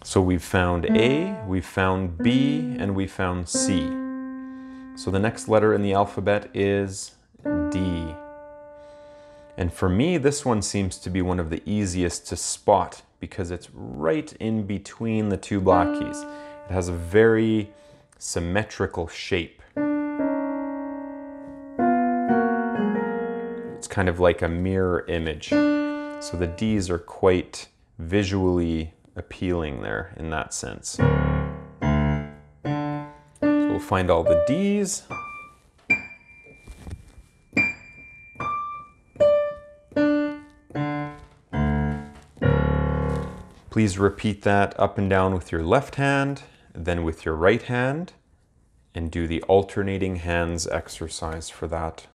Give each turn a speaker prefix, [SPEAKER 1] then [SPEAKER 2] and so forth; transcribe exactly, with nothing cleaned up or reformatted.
[SPEAKER 1] So we've found A, we've found B, and we found C. So the next letter in the alphabet is D. And for me, this one seems to be one of the easiest to spot because it's right in between the two black keys. It has a very symmetrical shape. It's kind of like a mirror image. So the D's are quite visually appealing there in that sense. So we'll find all the D's. Please repeat that up and down with your left hand, then with your right hand, and do the alternating hands exercise for that.